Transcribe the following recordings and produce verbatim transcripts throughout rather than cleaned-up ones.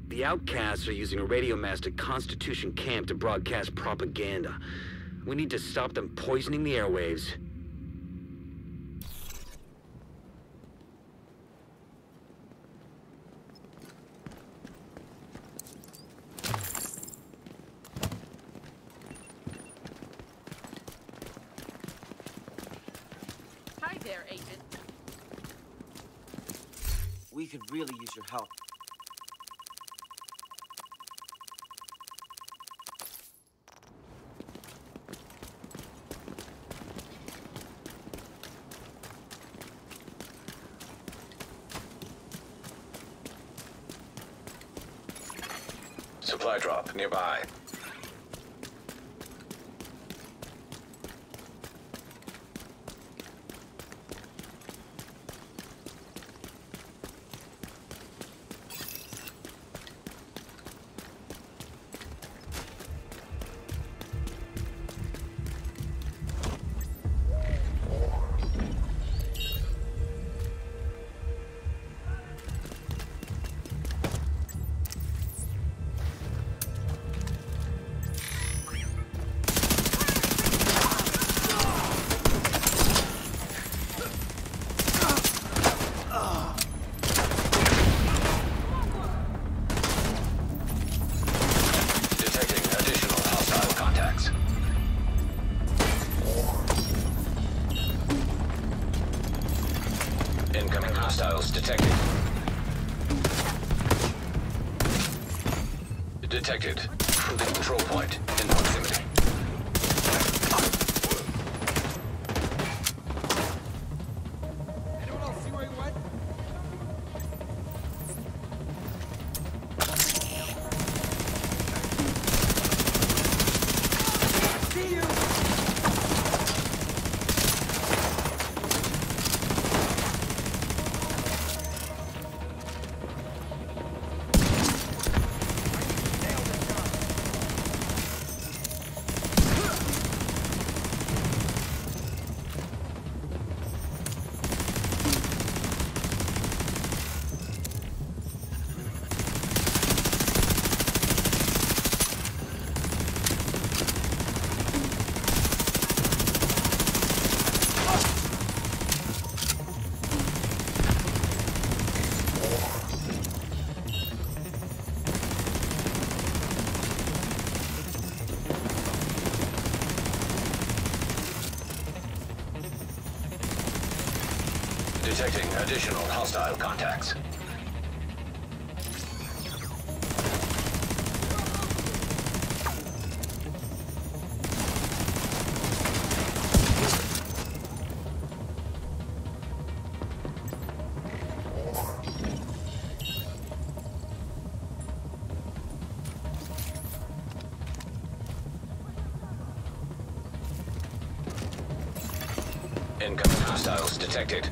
The outcasts are using a radio mast at Constitution Camp to broadcast propaganda. We need to stop them poisoning the airwaves. Hi there, Agent. We could really use your help. Supply drop nearby. Incoming hostiles detected. Detected. The control point in proximity. Anyone else see where he went? See you! Detecting additional hostile contacts. Incoming hostiles detected.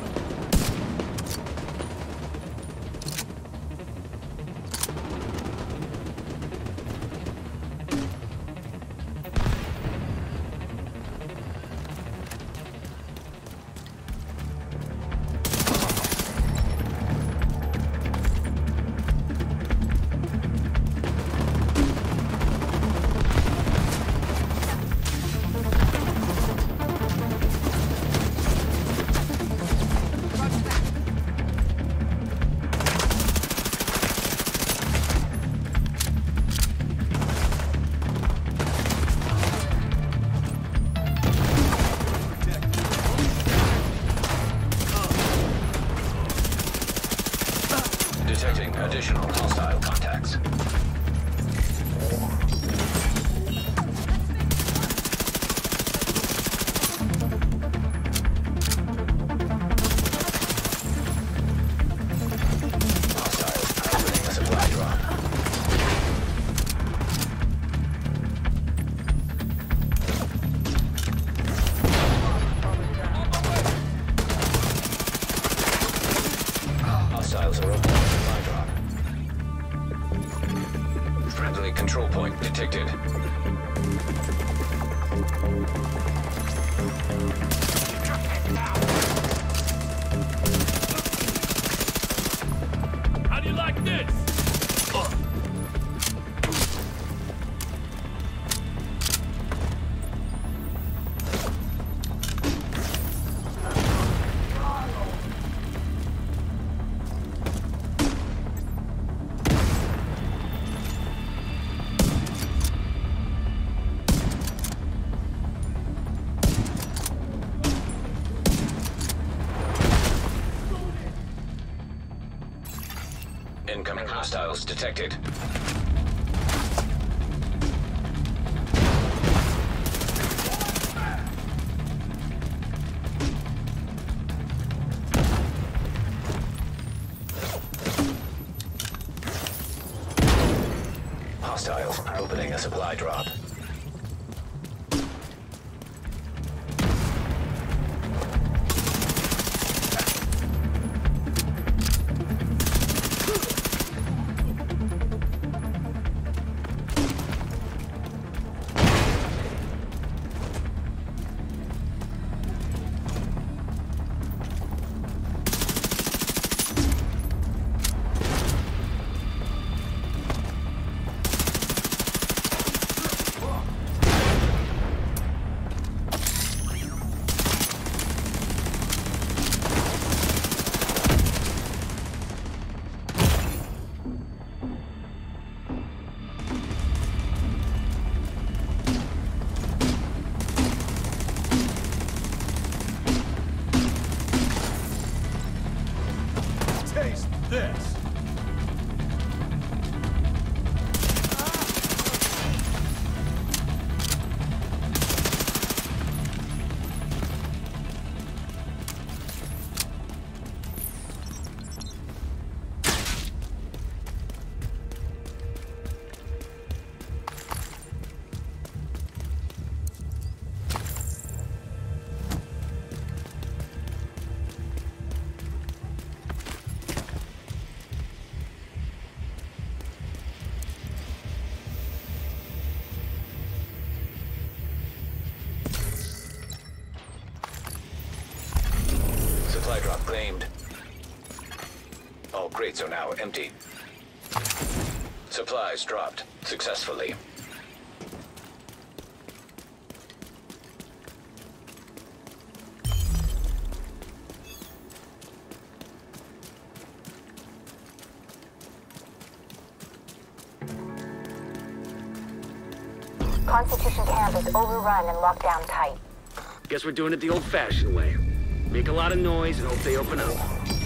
Detecting additional hostile contacts. Hostiles opening a supply drop. Hostiles are opening a supply drop. Friendly control point detected. How do you like this? Uh. Incoming hostiles detected. Hostiles opening a supply drop. Taste this! Supply drop claimed. All crates are now empty. Supplies dropped successfully. Constitution camp is overrun and locked down tight. Guess we're doing it the old-fashioned way. Make a lot of noise and hope they open up.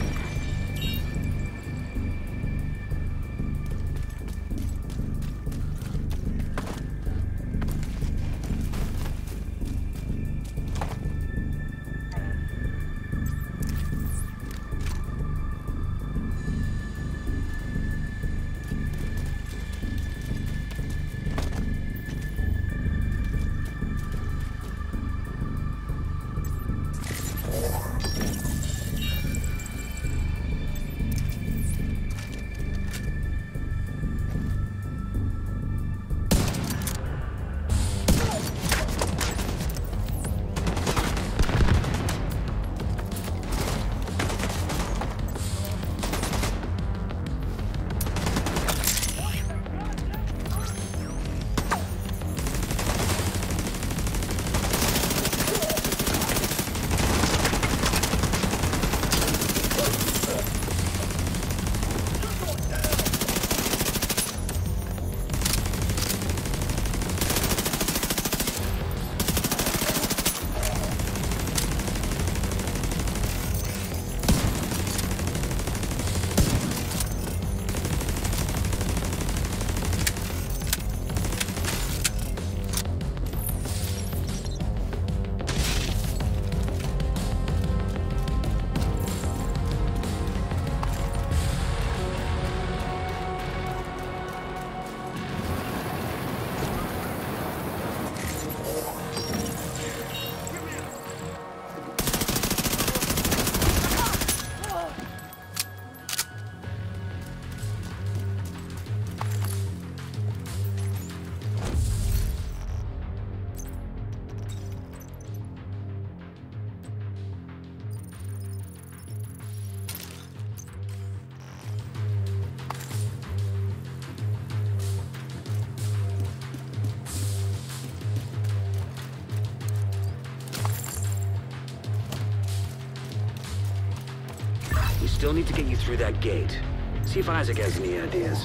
Still need to get you through that gate. See if Isaac has any ideas.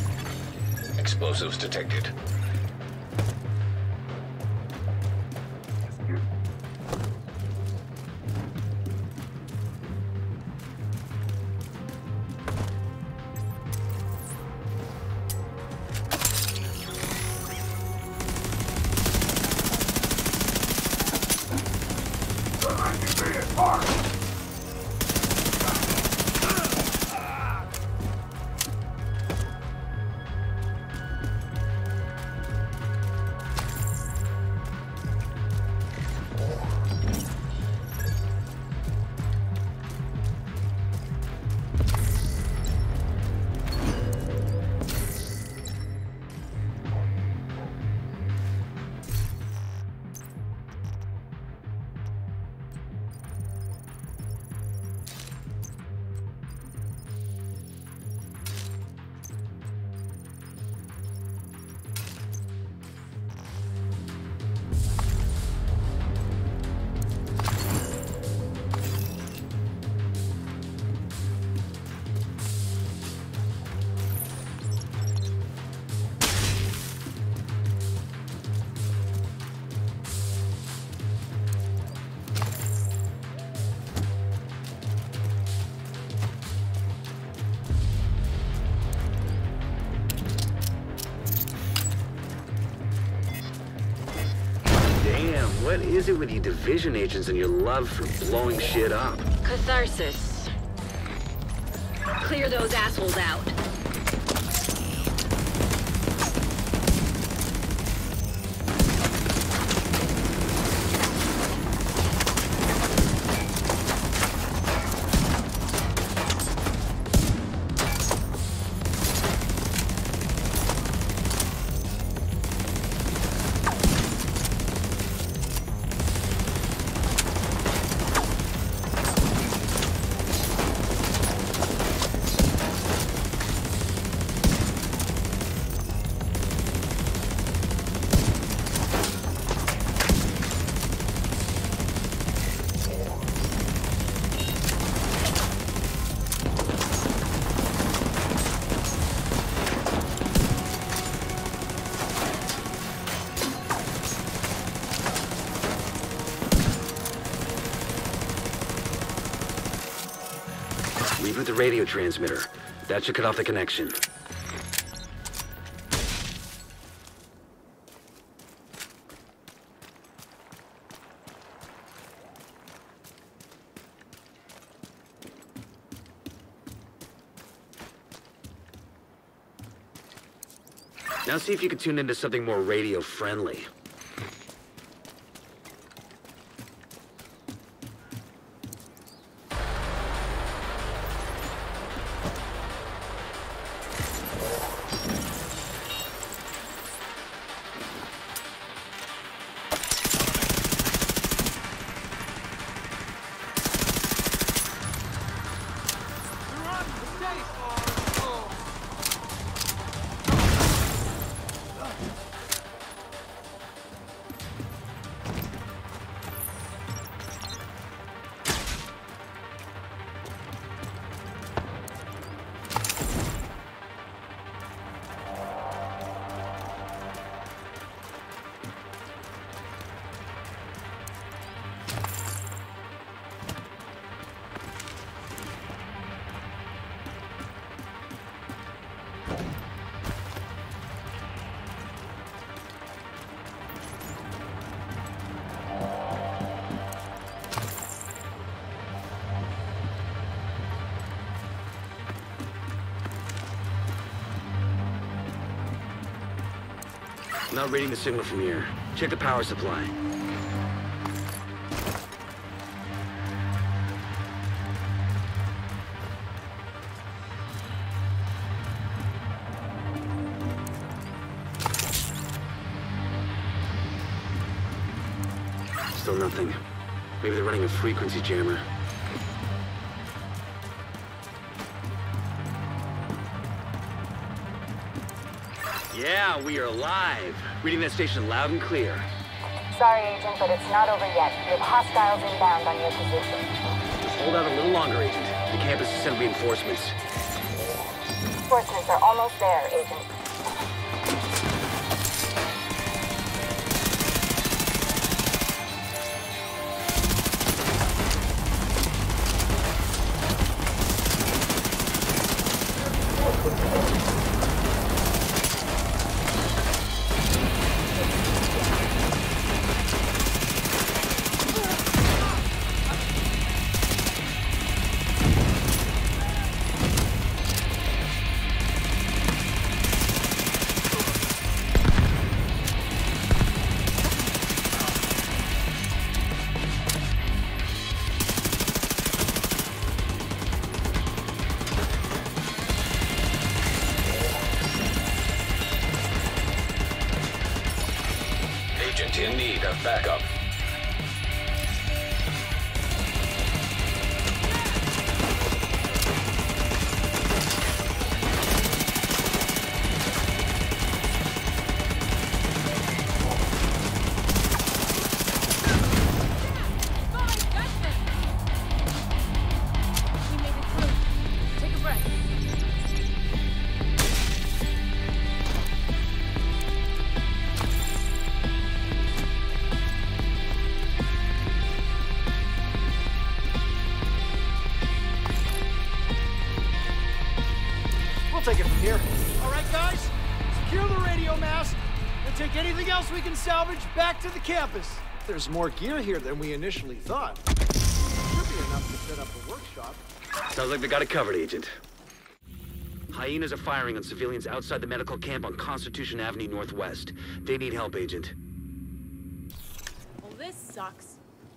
Explosives detected. far. What is it with you division agents and your love for blowing shit up? Catharsis. Clear those assholes out. Reboot the radio transmitter. That should cut off the connection. Now see if you can tune into something more radio-friendly. Not reading the signal from here. Check the power supply. Still nothing. Maybe they're running a frequency jammer. Yeah, we are live. Reading that station loud and clear. Sorry, Agent, but it's not over yet. We have hostiles inbound on your position. Just hold out a little longer, Agent. The campus has sent reinforcements. Reinforcements are almost there, Agent. Unit in need of backup. We'll take it from here. All right, guys, secure the radio mast. We'll take anything else we can salvage back to the campus. There's more gear here than we initially thought. Should be enough to set up a workshop. Sounds like they got it covered, Agent. Hyenas are firing on civilians outside the medical camp on Constitution Avenue Northwest. They need help, Agent. Well, this sucks.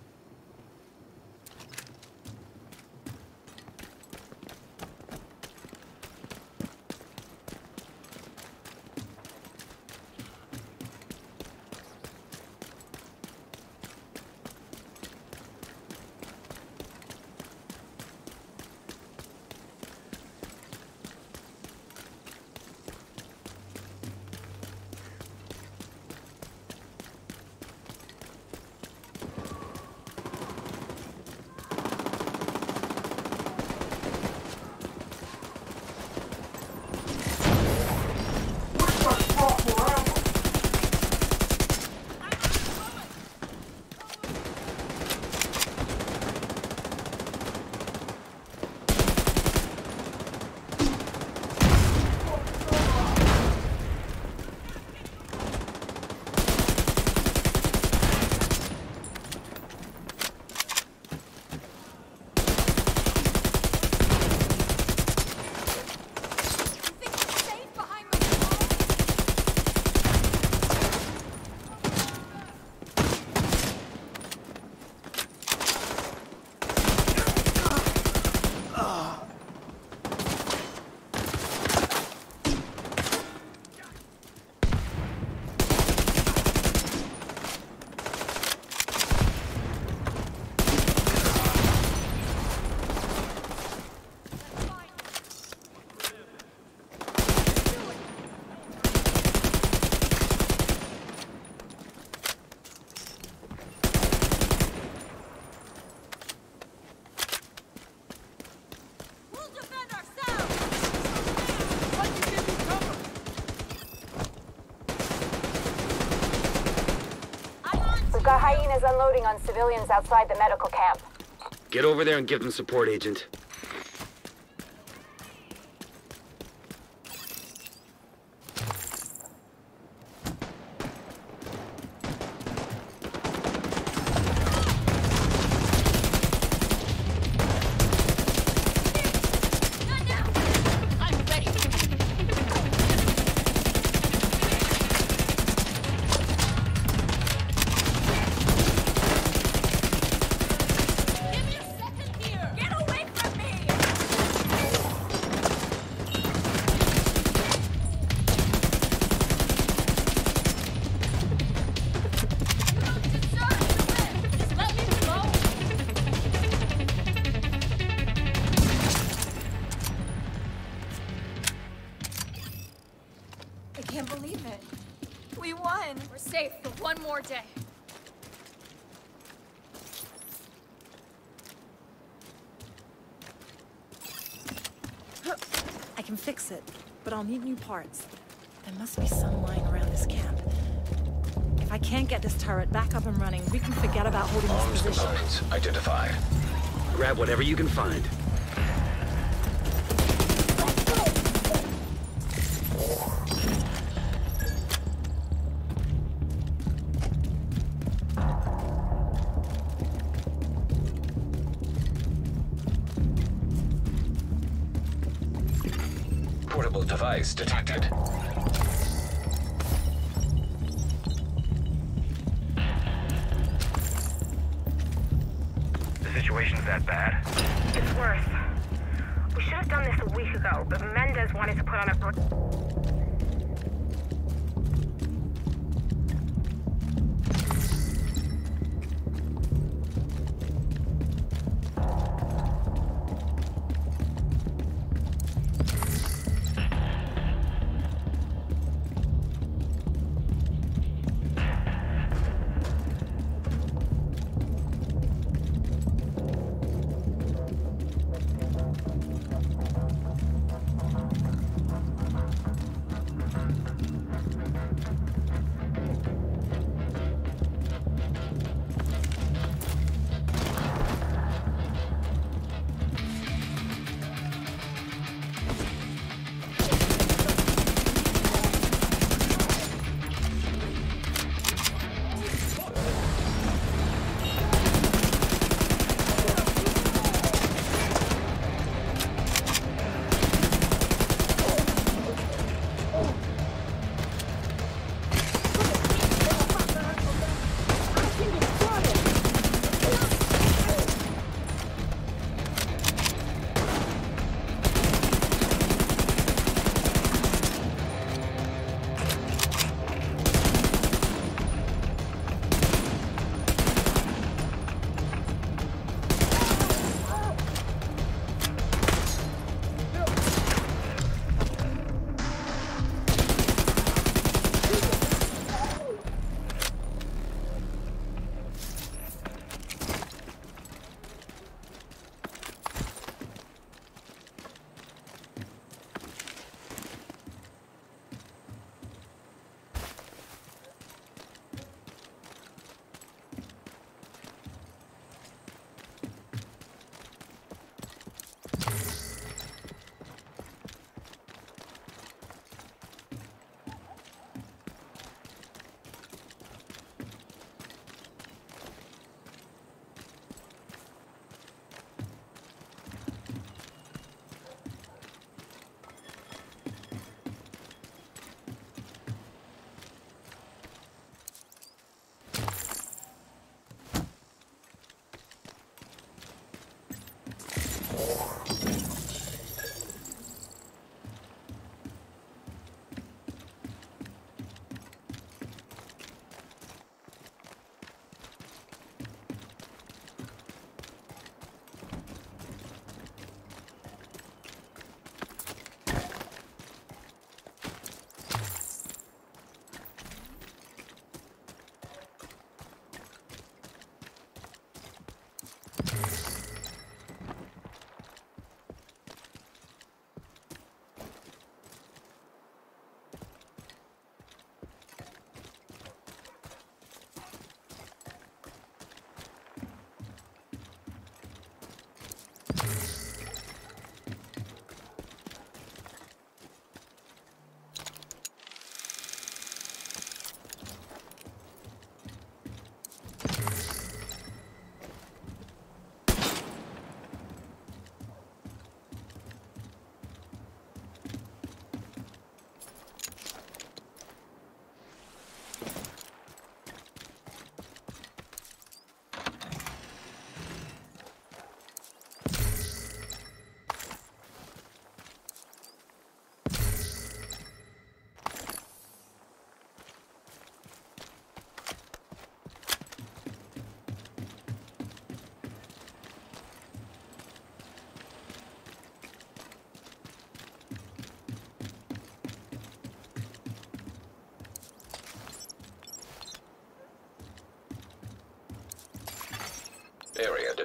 We've got hyenas unloading on civilians outside the medical camp. Get over there and give them support, Agent. I can't believe it. We won. We're safe for one more day. I can fix it, but I'll need new parts. There must be some lying around this camp. If I can't get this turret back up and running, we can forget about holding Arms this position. components identified. Grab whatever you can find. Portable device detected. The situation's that bad? It's worse. We should have done this a week ago, but Mendez wanted to put on a...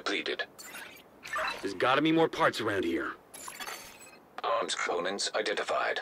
depleted. There's gotta be more parts around here. Arms components identified.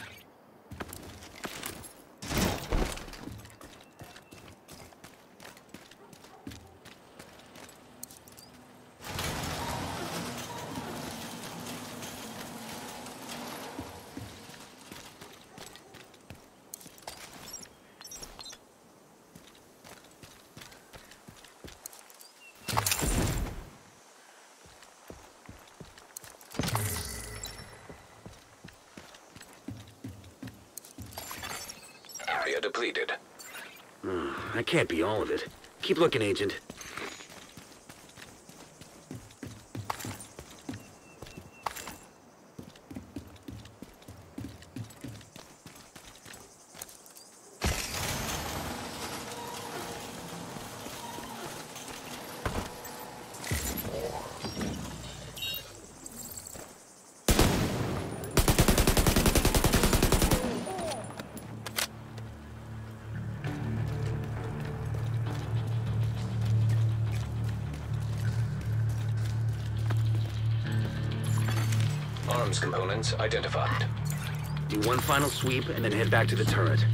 Area depleted. Hmm, that can't be all of it. Keep looking, Agent. Arms components identified. Do one final sweep and then head back to the turret.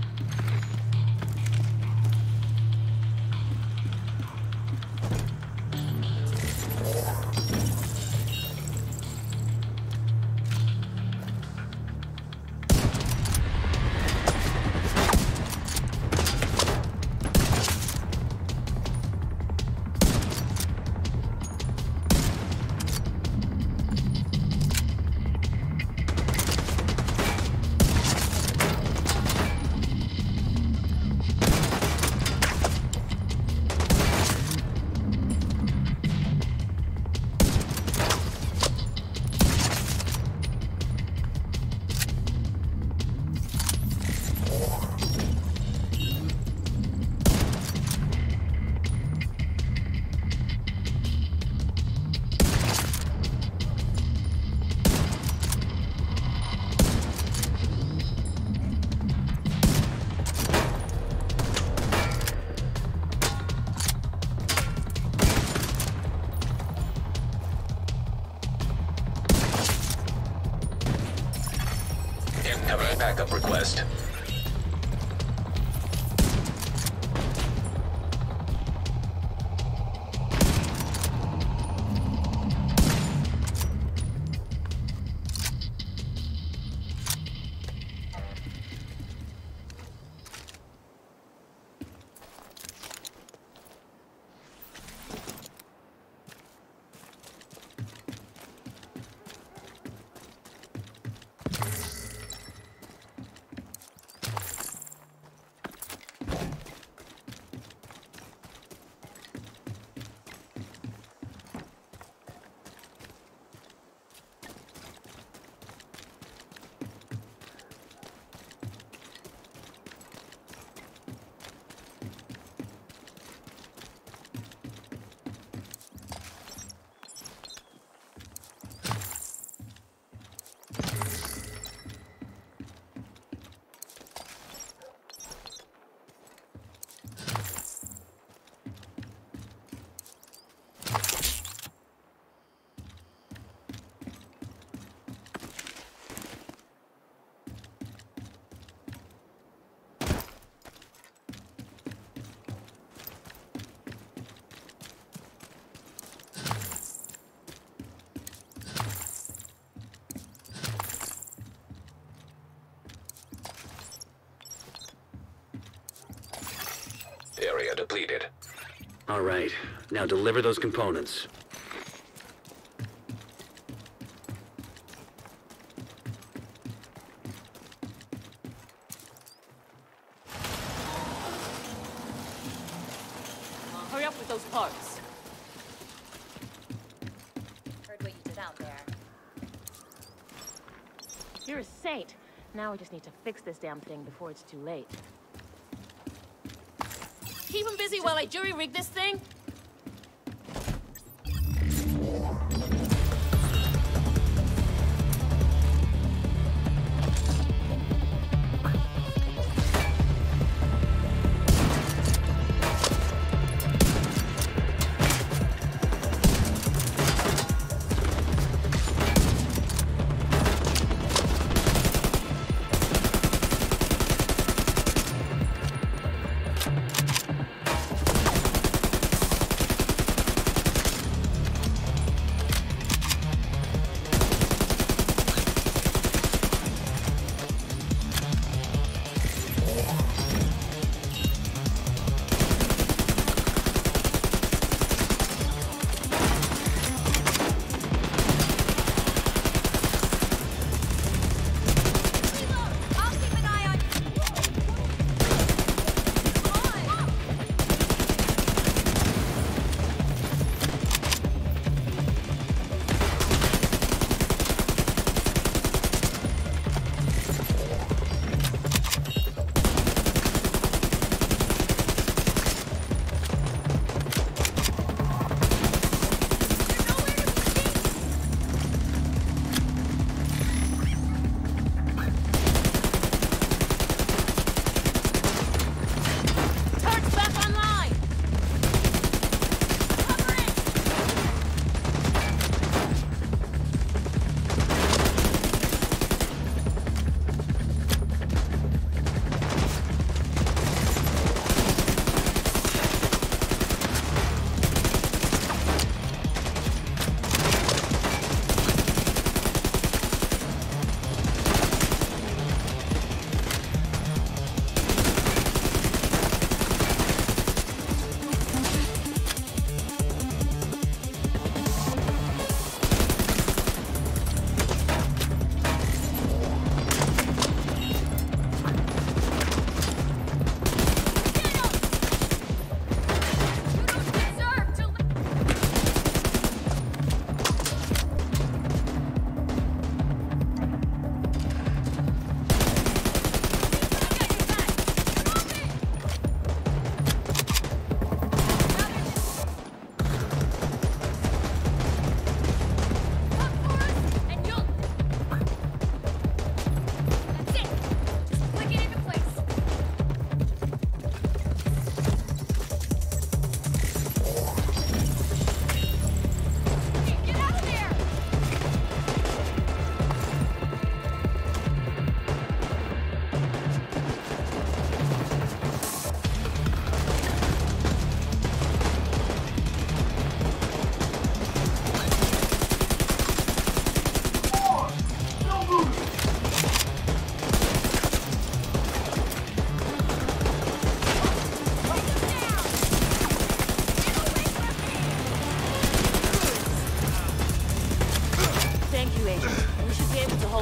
Incoming backup request. Area depleted. All right, now deliver those components. Hurry up with those parts. Heard what you did out there. You're a saint. Now we just need to fix this damn thing before it's too late. Keep him busy while I jury-rig this thing.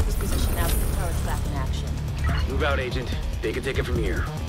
this position now that the turret's back in action. Move out, Agent. They can take it from here.